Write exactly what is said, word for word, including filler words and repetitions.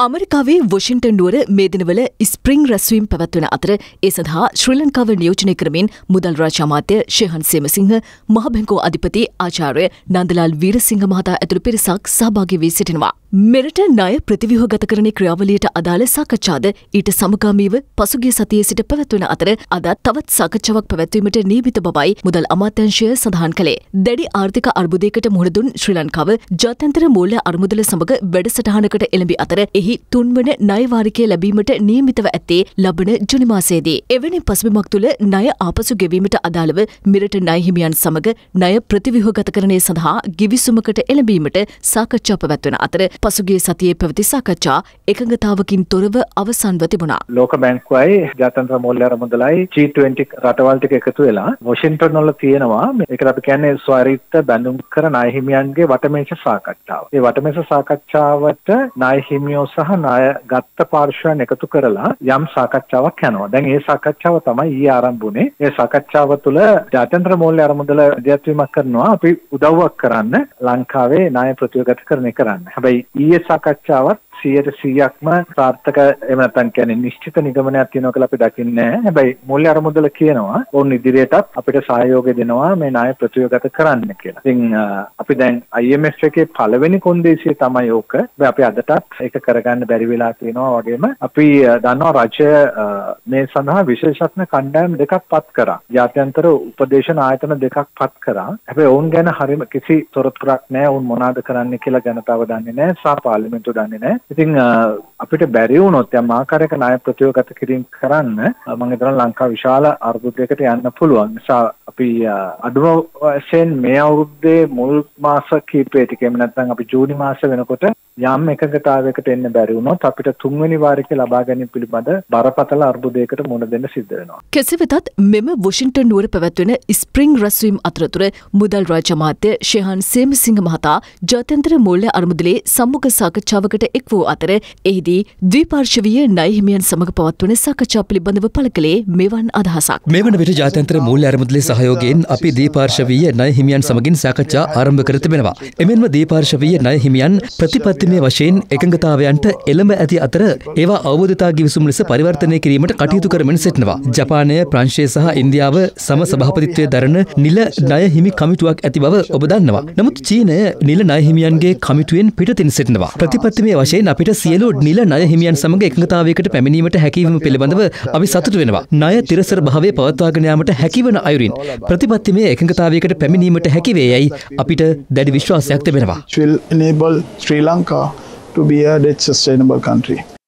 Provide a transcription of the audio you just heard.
අමරිකාවේ Washington නුවර මේ දිනවල ස්ප්‍රිං රැස්වීම් පැවැත්වෙන අතර ඒ සඳහා ශ්‍රී ලංකාව නියෝජනය කරමින් මුදල් රාජ්‍ය අමාත්‍ය ශේහන් සේමසිංහ මහ බැංකුව අධිපති ආචාර්ය නන්දලාල් වීරසිංහ මහතා ඇතුළු පිරිසක් සහභාගී වී සිටිනවා. මෙරට ණය ප්‍රතිව්‍යුහගතකරණයේ ක්‍රියාවලියට අදාළ සාකච්ඡාද ඊට සමගාමීව පසුගිය සතියේ සිට පැවැත්වෙන අතර අද තවත් සාකච්ඡාවක් පැවැත්වීමට නියමිත බවයි මුදල් අමාත්‍යාංශය සඳහන් කළේ. දැඩි ආර්ථික අර්බුදයකට මුහුණ දුන් ශ්‍රී ලංකාව ජාත්‍යන්තර මූල්‍ය අරමුදල සමග වැඩසටහනකට එළඹි අතර එහි තුන්වන ණය වාරිකය ලැබීමට නියමිතව ඇත්තේ ලබන ජුනි මාසයේදී. එවැනි පසුබිමක් තුළ ණය ආපසු ගෙවීමට අදාළව මෙරට ණය හිමියන් සමග ණය ප්‍රතිව්‍යුහගතකරණය සඳහා ගිවිසුමකට එළඹීමට සාකච්ඡා පැවැත්වෙන අතර පසුගිය සතියේ පැවති සාකච්ඡා එකඟතාවකින් තොරව අවසන්ව තිබුණා. ලෝක බැංකුවයි ජාත්‍යන්තර මූල්‍ය අරමුදලයි ජී ට්වෙන්ටි රටවල් ටික එකතු වෙලා වොෂින්ටන් වල තියෙනවා මේකට අපි කියන්නේ ස්වෛරීත්ව බැඳුම් කර ණය හිමියන්ගේ වටමේෂ සාකච්ඡාව. මේ වටමේෂ සාකච්ඡාවට ණය හිමියෝ සහ ණය ගත්ත පාර්ශ්වයන් එකතු කරලා යම් සාකච්ඡාවක් යනවා. දැන් මේ සාකච්ඡාව තමයි ඊයේ ආරම්භ වුණේ. මේ සාකච්ඡාව තුළ ජාත්‍යන්තර මූල්‍ය අරමුදල අධ්‍යයනයක් කරනවා අපි උදව්වක් කරන්න ලංකාවේ ණය ප්‍රතිව්‍යුහගතකරණය කරන්න. හැබැයි ඊයේ සාකච්ඡාවත් සියයට සීයක්ම සාර්ථක එහෙම නැත්නම් කියන්නේ නිශ්චිත නිගමනයක් තියෙනවා කියලා අපි දකින්නේ නැහැ. හැබැයි මූල්‍ය අරමුදල කියනවා ඕන් ඉදිරියටත් අපිට සහයෝගය දෙනවා මේ ණය ප්‍රතිව්‍යුහගත කරන්න කියලා. ඉතින් අපි දැන් ආයි එම් එෆ් එකේ පළවෙනි කොන්දේසිය තමයි ඕක. අපි අදටත් ඒක කරගන්න බැරි වෙලා තියෙනවා වගේම අපි දන්නවා රජය මේ සඳහා විශේෂඥ කණ්ඩායම් දෙකක් පත් කරා. ජාත්‍යන්තර උපදේශන ආයතන දෙකක් පත් කරා. හැබැයි ඔවුන් ගැන හරියම කිසි තොරතුරක් නැහැ. ඔවුන් මොනවද කරන්නේ කියලා ජනතාව දන්නේ නැහැ. සහ පාර්ලිමේන්තුව දන්නේ නැහැ. ඉතින් අපිට බැරි වුණොත් යම් ආකාරයක ණය ප්‍රතිව්‍යුහගත කිරීම කරන්න මම හිතනවා ලංකාව විශාල අර්බුදයකට යන්න පුළුවන්. නිසා අපි අඩුම වශයෙන් මේ අවුරුද්දේ මුල් මාස කිහිපෙට එහෙම නැත්නම් අපි ජූනි මාස වෙනකොට යම් එකඟතාවයකට එන්න බැරි වුණොත් අපිට තුන්වෙනි වාරිකය ලබා ගැනීම පිළිබඳ බරපතල අර්බුදයකට මුහුණ දෙන්න සිද්ධ වෙනවා. කෙසේ වෙතත් මෙම වොෂින්ටන් නුවර පැවැත්වෙන ස්ප්‍රිං රැස්වීම අතරතුර මුදල් රාජ්‍ය අමාත්‍ය ශේහන් සේමසිංහ මහතා ජාත්‍යන්තර මූල්‍ය අරමුදලේ සම්මුඛ සාකච්ඡාවකට එක් වූ අතර එහිදී ද්විපාර්ශවීය ණය හිමියන් සමග පවත්වන සාකච්ඡා පිළිබඳව පළ කළේ මෙවන් අදහසක්. මේ වන විට ජාත්‍යන්තර මූල්‍ය අරමුදලේ සහයෝගයෙන් අපි ද්විපාර්ශවීය ණය හිමියන් සමගින් සාකච්ඡා ආරම්භ කර තිබෙනවා. එමෙන්ම ද්විපාර්ශවීය ණය හිමියන් ප්‍රතිපත්තිමය වශයෙන් එකඟතාවයන්ට එළඹ ඇති අතර ඒවා අවබෝධතා ගිවිසුම් ලෙස පරිවර්තනය කිරීමට කටයුතු කරමින් සිටිනවා. ජපානය, ප්‍රංශය සහ ඉන්දියාව සම සභාපතිත්වයේ දරන නිල ණය හිමි කමිටුවක් ඇති බව ඔබ දන්නවා. නමුත් චීනය නිල ණය හිමියන්ගේ කමිටුවෙන් පිටතින් සිටිනවා. ප්‍රතිපත්තිමය වශයෙන් අපිට සියලු නිල ණය හිමියන් සමග එකඟතාවයකට පැමිණීමට හැකියවීම පිළිබඳව අපි සතුටු වෙනවා. ණය තිරසර භාවයේ පවත්වාගෙන යාමට හැකිවන අයුරින් ප්‍රතිපත්තිමය එකඟතාවයකට පැමිණීමට හැකි වේයයි අපිට දැඩි විශ්වාසයක් තිබෙනවා. It will enable Sri Lanka to be a debt sustainable country.